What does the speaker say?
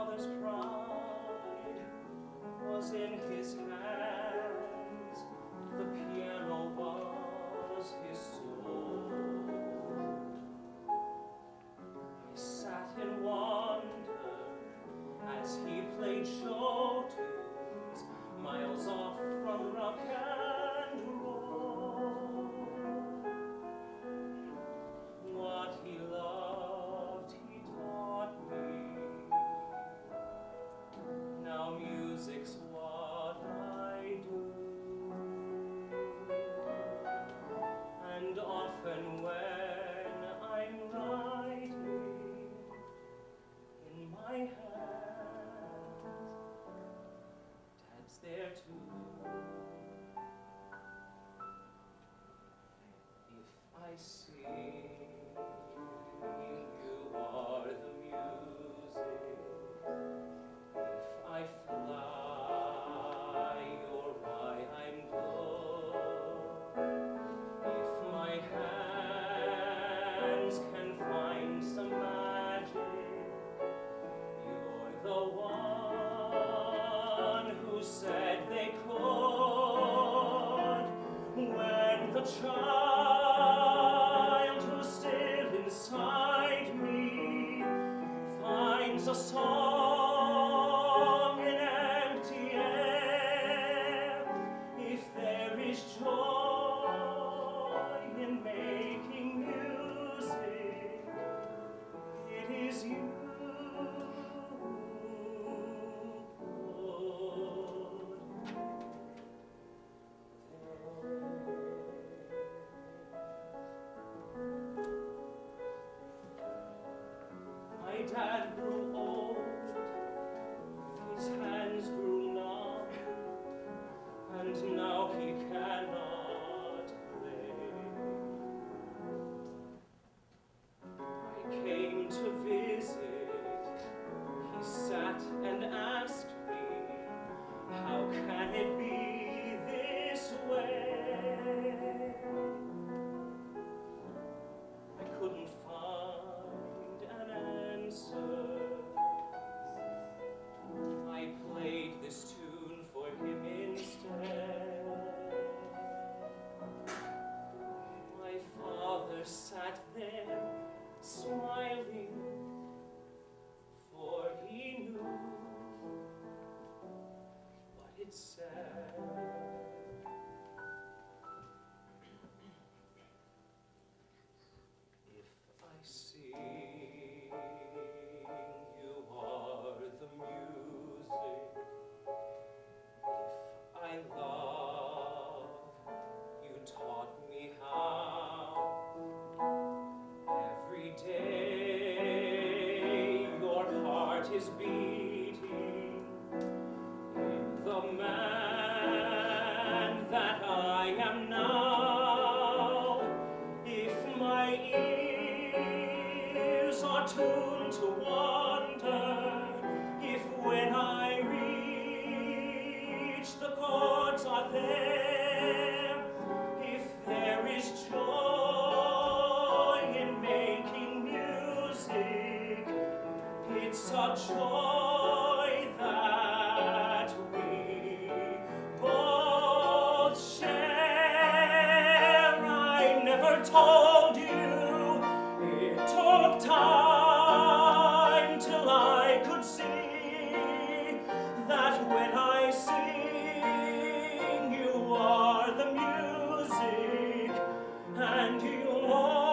father's pride was in his hands, the piano was his soul. I sat in wonder as he played show tunes, miles off from rock and roll. What he loved, he taught me. Now music's what I do. And often when I'm writing in my hands, Dad's there too. If I sing, you are the music. If I fly, you're why I'm good. If my hands can find some magic, you're the one who said they could. When the child who's still inside me finds a song in empty air, if there is joy in making music, it is you. My dad grew old, his hands grew numb, and now he cannot play. I came to visit, he sat and asked me, how can it be this way? I couldn't find an answer. I played this tune for him instead. My father sat there smiling, for he knew what it said. If I sing, you are the music. If I love, you taught me how. Every day your heart is beating in the man that I am now. If my ears are tuned to wonder, if when I reach the chords are there, if there is joy in making music, it's a joy that we both share. I never told you, it took time till I could see that when I sing, you are the music and you are